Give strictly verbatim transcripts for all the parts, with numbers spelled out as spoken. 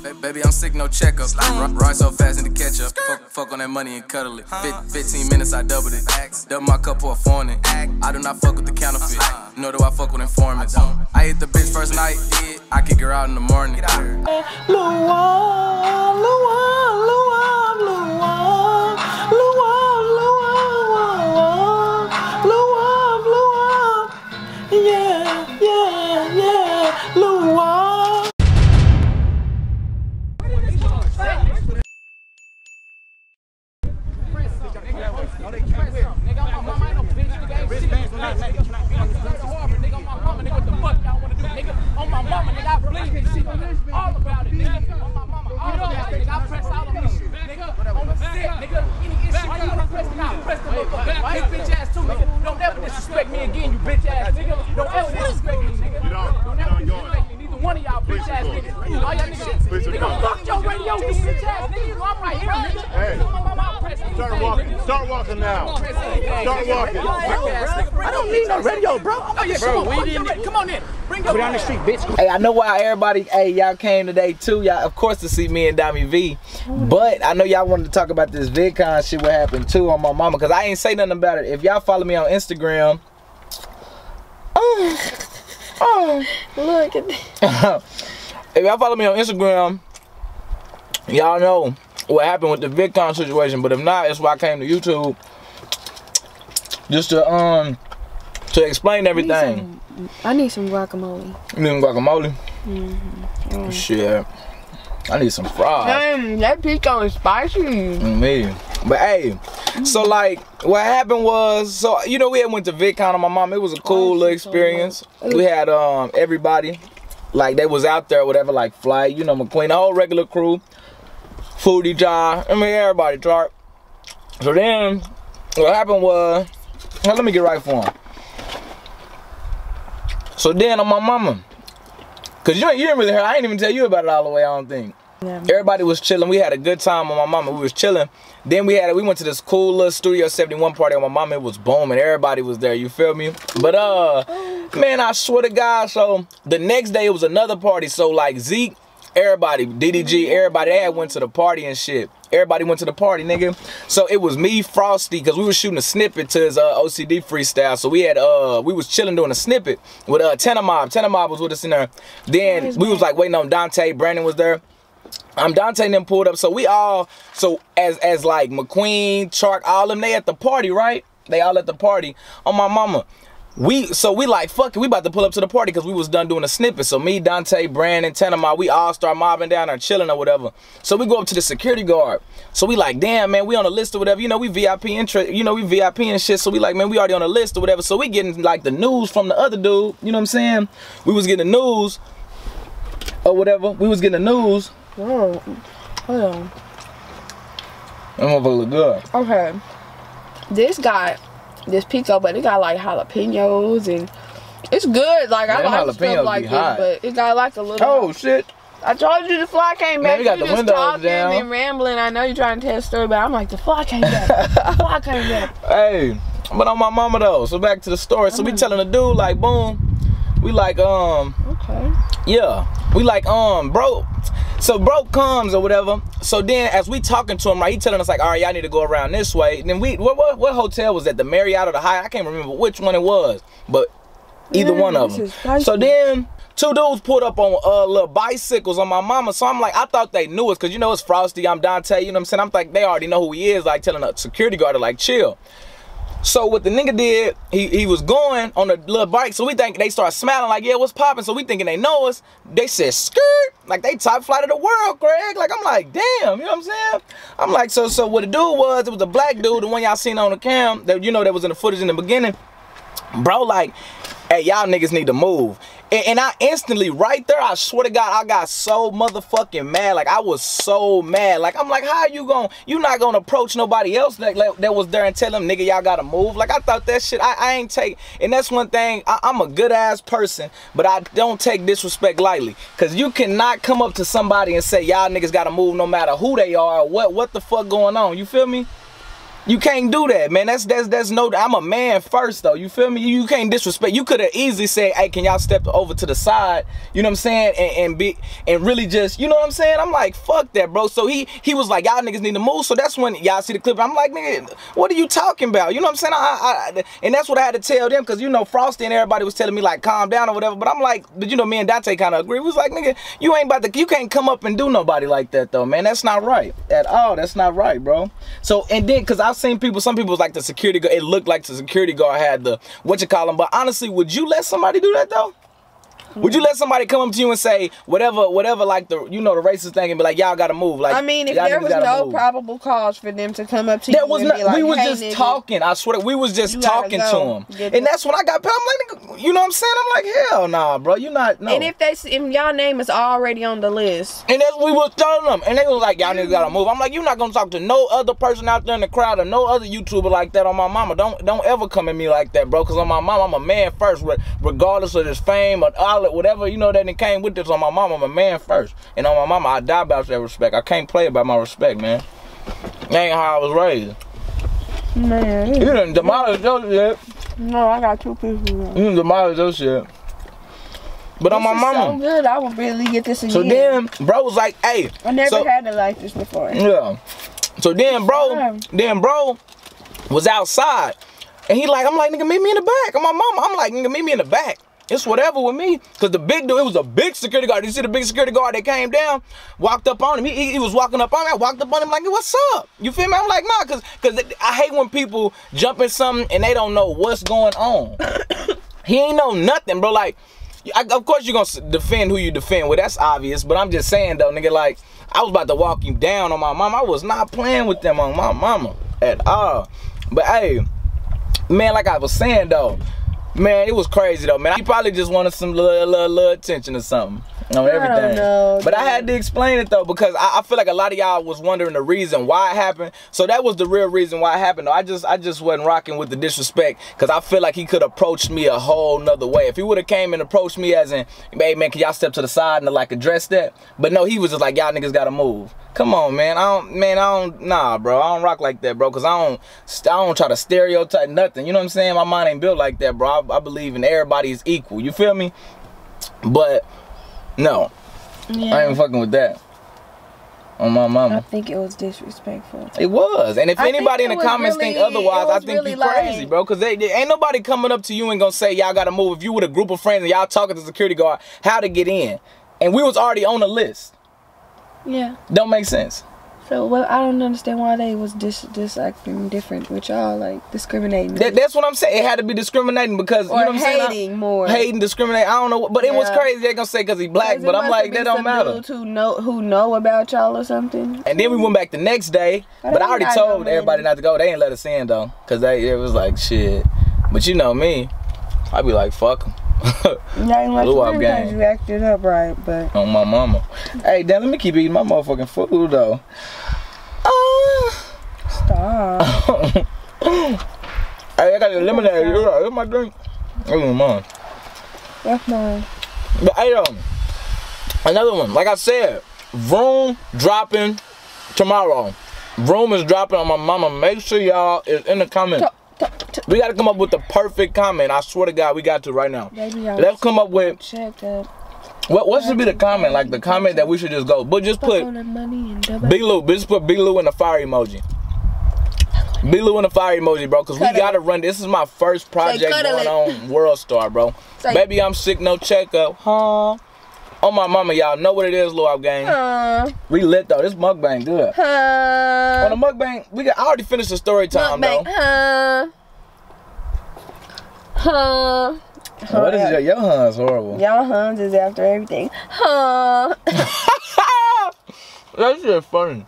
Baby, I'm sick, no checkup. Ride so fast in the ketchup. Fuck, fuck on that money and cuddle it. fifteen minutes, I doubled it. Double my cup for a foreign. I do not fuck with the counterfeit, nor do I fuck with informants. I hit the bitch first night, I kick her out in the morning. Luan, Luan, Luan, Luan, Luan, Luan, Luan, Luan, yeah, yeah, yeah, Luan. On my mama, nigga, I believe this shit. All about it, nigga. On my mama, all about it, nigga. I press all of this shit, nigga. On the set, nigga. Any issue, why you wanna press me out? Press the motherfucker. Why you bitch ass too, nigga? Don't ever disrespect me again, you bitch ass nigga. Don't ever disrespect me, nigga. You don't. Don't ever disrespect me. Neither one of y'all bitch ass niggas. All y'all niggas. Nigga, fuck your radio, you bitch ass nigga. You know I'm right here, nigga. Hey. Start walking. Start walking now. Start walking. I don't need no radio, bro. Oh yeah, come on, we didn't. Come on in. Bring your down the street, bitch. Hey, I know why everybody, hey, y'all came today too. Y'all, of course, to see me and Dami V. But I know y'all wanted to talk about this VidCon shit, what happened too on my mama, because I ain't say nothing about it. If y'all follow me on Instagram, oh, oh. Look at that. If y'all follow me on Instagram, y'all know what happened with the VidCon situation. But if not, that's why I came to YouTube, just to um to explain everything. I need some guacamole. You need some guacamole? Mm-hmm. Mm. Shit. I need some fries. Damn, that pico is spicy. Me. But hey, mm-hmm. So like what happened was, so you know we had went to VidCon on my mom. It was a cool little experience. We had um everybody, like they was out there, whatever, like Flight, you know, McQueen, the whole regular crew, Foodie Jar, I mean everybody, Tark. So then what happened was, well, let me get right for him. So then on my mama, cause you, you didn't really hear, I ain't even tell you about it all the way, I don't think. Yeah. Everybody was chilling. We had a good time on my mama. We was chilling. Then we had we went to this cool little Studio seventy-one party on my mama. It was booming. Everybody was there. You feel me? But uh, man, I swear to God. So the next day it was another party. So like Zeke, everybody, D D G, everybody, they had went to the party and shit. Everybody went to the party, nigga. So it was me, Frosty, because we was shooting a snippet to his uh, O C D freestyle. So we had uh we was chilling doing a snippet with uh Tenor Mob. Tenor Mob was with us in there. Then we was like waiting on Dante. Brandon was there. Um, Dante and them pulled up. So we all, so as as like McQueen, Chark, all them, they at the party, right? They all at the party. On my mama. We, so we like, fuck it, we about to pull up to the party because we was done doing a snippet. So me, Dante, Brandon, Tenor Mob, we all start mobbing down there, chilling or whatever. So we go up to the security guard. So we like, damn, man, we on the list or whatever. You know, we V I P interest, you know, we V I P and shit. So we like, man, we already on the list or whatever. So we getting like the news from the other dude. You know what I'm saying? We was getting the news or whatever. We was getting the news. Oh, hold on. That motherfucker look good. Okay. This guy, this pico, but it got like jalapenos and it's good. Like man, I like stuff like this, but it got like a little. Oh shit! I told you the fly came back. Man, we got you the just windows talking down and rambling. I know you're trying to tell a story, but I'm like the fly came back. The fly came back. Hey, but on my mama though. So back to the story. So we telling the dude like, boom. We like um. Okay. Yeah, we like um, bro. So bro comes or whatever. So then as we talking to him, right, he telling us like, all right, y'all need to go around this way. And then we, what, what, what hotel was that? The Marriott or the Hyatt? I can't remember which one it was, but either yeah, one of them. So then two dudes pulled up on uh, little bicycles on my mama. So I'm like, I thought they knew us because you know it's Frosty, I'm Dante. You know what I'm saying? I'm like, they already know who he is. Like telling a security guard to like chill. So what the nigga did, he, he was going on a little bike. So we think they start smiling like, yeah, what's popping? So we thinking they know us. They said, skirt. Like they top flight of the world, Greg. Like I'm like, damn, you know what I'm saying? I'm like, so so what the dude was, it was a black dude, the one y'all seen on the cam, that you know that was in the footage in the beginning. Bro, like, hey, y'all niggas need to move. And, and I instantly, right there, I swear to God, I got so motherfucking mad. Like, I was so mad. Like, I'm like, how you gonna, you not gonna approach nobody else that, that was there and tell them, nigga, y'all gotta move? Like, I thought that shit, I, I ain't take, and that's one thing, I, I'm a good-ass person, but I don't take disrespect lightly. Because you cannot come up to somebody and say, y'all niggas gotta move no matter who they are or what, what the fuck going on. You feel me? You can't do that, man. That's that's that's no. I'm a man first, though. You feel me? You, you can't disrespect. You could have easily said, "Hey, can y'all step over to the side?" You know what I'm saying? And, and be and really just, you know what I'm saying? I'm like, fuck that, bro. So he he was like, y'all niggas need to move. So that's when y'all see the clip. I'm like, nigga, what are you talking about? You know what I'm saying? I, I, and that's what I had to tell them, because you know Frosty and everybody was telling me like, calm down or whatever. But I'm like, but you know, me and Dante kind of agree. We was like, nigga, you ain't about to, you can't come up and do nobody like that though, man. That's not right at all. That's not right, bro. So and then, because I've seen people, some people was like the security guard. It looked like the security guard had the what you call him. But honestly, would you let somebody do that though? Would you let somebody come up to you and say whatever, whatever, like the, you know, the racist thing, and be like, y'all gotta move? Like, I mean, if there was no move. probable cause for them to come up to there you, was and not, be like, we was hey, just nigga, talking. I swear, we was just talking to him, and that's when I got. I'm like, you know what I'm saying? I'm like, hell nah, bro, you not. No. And if they, if y'all name is already on the list, and that's what we was telling them, and they was like, y'all niggas gotta move. I'm like, you're not gonna talk to no other person out there in the crowd or no other YouTuber like that on my mama. Don't don't ever come at me like that, bro, because on my mama, I'm a man first, regardless of this fame or all it, whatever, you know that. And came with this on my mama, I'm a man first. And on my mama, I die about that respect. I can't play about my respect, man. That ain't how I was raised. Man. You done demolished your shit. No, I got two pieces. You done demolished your shit. But this on my is mama. so good, I would really get this again. So then, bro was like, hey. I never so, had it like this before. Yeah. So then, bro, yeah. then, bro was outside. And he like, I'm like, nigga, meet me in the back. On my mama, I'm like, nigga, meet me in the back. It's whatever with me, because the big dude, it was a big security guard. You see the big security guard that came down, walked up on him. He, he, he was walking up on me. I walked up on him like, hey, what's up? You feel me? I'm like, nah, because because I hate when people jump in something and they don't know what's going on. He ain't know nothing, bro. Like, I, of course you're going to defend who you defend. Well, that's obvious, but I'm just saying, though, nigga, like, I was about to walk you down on my mama. I was not playing with them on my mama at all. But, hey, man, like I was saying, though, man, it was crazy though, man. He probably just wanted some little, little, little attention or something on everything. I don't know, but dude. I had to explain it though, because I, I feel like a lot of y'all was wondering the reason why it happened. So that was the real reason why it happened. Though. I just, I just wasn't rocking with the disrespect, because I feel like he could approach me a whole nother way. If he would have came and approached me as in, hey man, can y'all step to the side and like address that? But no, he was just like, y'all niggas gotta move. Come on, man. I don't, man. I don't, nah, bro. I don't rock like that, bro. Cause I don't, I don't try to stereotype nothing. You know what I'm saying? My mind ain't built like that, bro. I, I believe in everybody is equal. You feel me? But no, yeah. I ain't fucking with that. On my mama. I think it was disrespectful. It was. And if I anybody in the comments really, think otherwise, I think really you like, crazy, bro. Cause they, they ain't nobody coming up to you and gonna say y'all gotta move. If you with a group of friends and y'all talking to the security guard how to get in, and we was already on the list. Yeah. Don't make sense. So well, I don't understand why they was dis, dis acting different with y'all, like discriminating. That, that's what I'm saying. It had to be discriminating because or you know what I'm saying. Hating more. Hating, discriminating. I don't know, but yeah. It was crazy. They're gonna say because he black, but I'm like that don't matter. Dudes who know who know about y'all or something. And then we went back the next day, but, but I already told everybody not to go. They ain't let us in though, cause they it was like shit. But you know me, I'd be like fuck them. Yeah, ain't like you, gang. You acted up right, but on my mama. Hey, Dan, let me keep eating my motherfucking food though. Uh, Stop. Hey, I got the lemonade. Here's my drink. That's mine. That's mine. But hey, um, another one. Like I said, Vroom dropping tomorrow. Vroom is dropping on my mama. Make sure y'all is in the comment. We got to come up with the perfect comment. I swear to God, we got to right now. Baby, let's come up with. Check that. What what should be the comment? Like the comment that we should just go. But just put Big Lou. Just put Big Lou in the fire emoji. Big Lou in the fire emoji, bro. Because we got to run. This is my first project going on World Star, bro. Baby, I'm sick, no checkup. Huh? Oh, my mama, y'all know what it is, Lil Up Gang. Huh? We lit, though. This mukbang good. Huh? On the mukbang, we got, I already finished the story time, mukbang. Though. Huh? Huh? Huh, what is your, your hun's horrible. Y'all huns is after everything. Huh? That shit funny.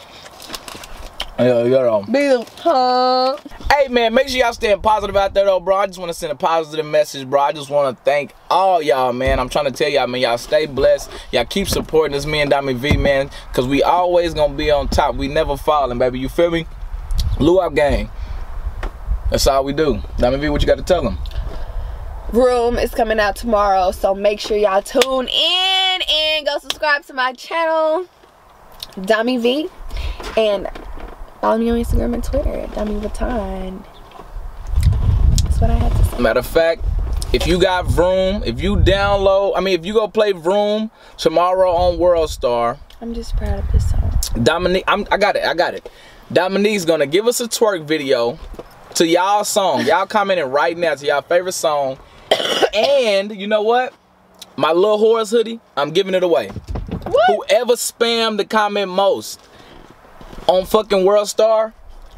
Yeah, yeah, Bill. Huh? Hey, man, make sure y'all staying positive out there, though, bro. I just want to send a positive message, bro. I just want to thank all y'all, man. I'm trying to tell y'all, man, y'all stay blessed. Y'all keep supporting this, me and Dami V, man, because we always going to be on top. We never falling, baby. You feel me? Lou Up Gang. That's all we do. Dami V, what you got to tell them? Vroom is coming out tomorrow, so make sure y'all tune in and go subscribe to my channel, Dami V, and Follow me on Instagram and Twitter at Dummy Vuitton. That's what I had to say. Matter of fact, if you got Vroom, if you download, I mean, if you go play Vroom tomorrow on World Star. I'm just proud of this song. Dominique, I'm, I got it, I got it. Dominique's gonna give us a twerk video to y'all song. Y'all commenting right now to y'all favorite song. And you know what? My Lil Horse hoodie, I'm giving it away. What? Whoever spammed the comment most on fucking World Star,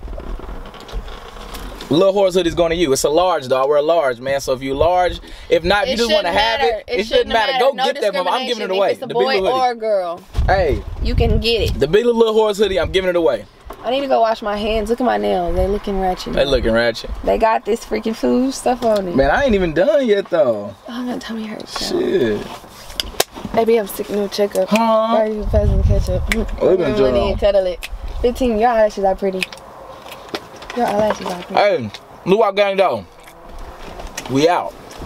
Lil Horse hoodie's going to you. It's a large though. I wear a large, man. So if you large, if not, if you just want to have it, it, it shouldn't matter. matter. Go no get that, mama. I'm giving it away. If it's a boy or a girl, hey, you can get it. The big Lil Horse hoodie, I'm giving it away. I need to go wash my hands. Look at my nails. They looking ratchet. They looking ratchet. They got this freaking food stuff on it. Man, I ain't even done yet though. Oh, my tummy hurts. Shit. Maybe I'm sick. No checkup. Huh? Why are you passing ketchup? What you doing? Cuddle it. fifteen. Your eyelashes are pretty. Your eyelashes are pretty. Hey, Luwak Gang though. We out.